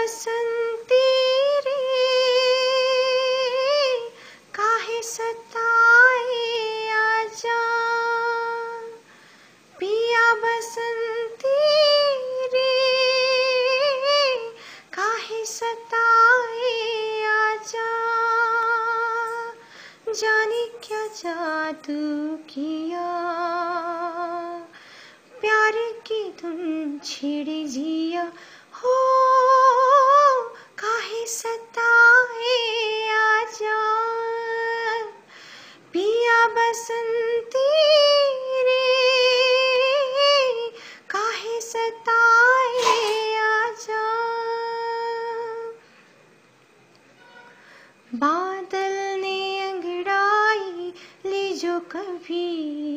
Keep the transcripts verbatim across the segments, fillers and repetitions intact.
बसंती रे काहे सताए आजा, पिया बसंती रे काहे सताए आजा। जाने क्या जादू किया प्यार की धुन छिड़ी जिया, हो काहे सताए आजा, पिया बसंती रे काहे सताए आजा। बादल ने अंगड़ाई ले जो कभी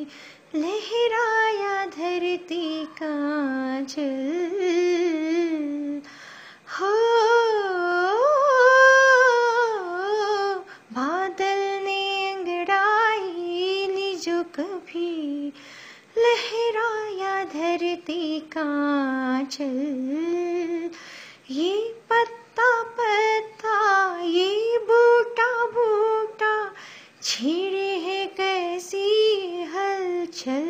लहराया धरती का जल, हो बादल ने अंगड़ाई ले जो कभी लहराया धरती का जल। ये पत्ता पत्ता ये बूटा बूटा छेड़े है कैसी हलचल,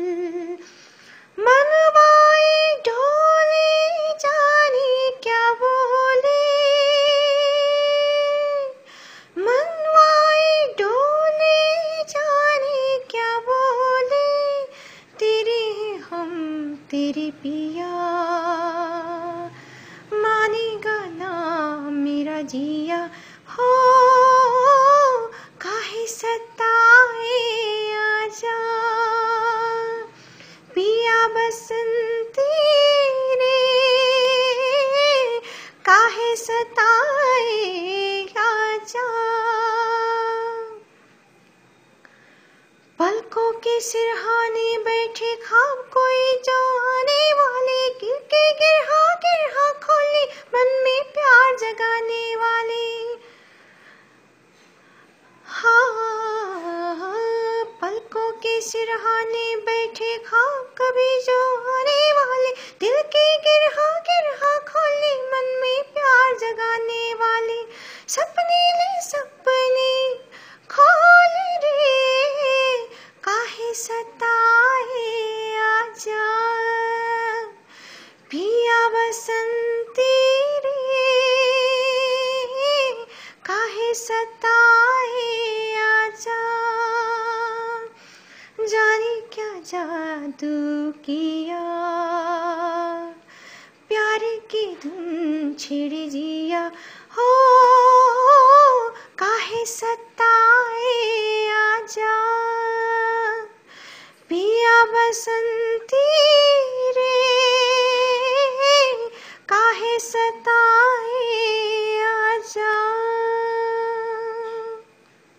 मनवाए ढोले जाने क्या बोले, मनवाए ढोले जाने क्या बोले, तेरे हम तेरे पिया मानेगा ना मेरा जिया, हो काहे सताए आजा, पिया बसंती रे काहे सताए आजा। पलकों के सिरहाने बैठे ख्वाब कोई जो आने वाले, गिर के गिरहा गिरहा खोले मन में प्यार जगाने वाले। हाँ पलकों के सिरहाने बैठे ख्वाब कभी जो आने वाले, दिल के गिरहा गिरहा खोले मन में प्यार जगाने वाले। सपने ले सपने खोल रे काहे सताए आजा, पिया बसंती रे काहे सताए आजा। जाने क्या जादू किया प्यार की धुन छिड़ी जिया, हो काहे सताए आजा, पिया बसंती रे काहे सताए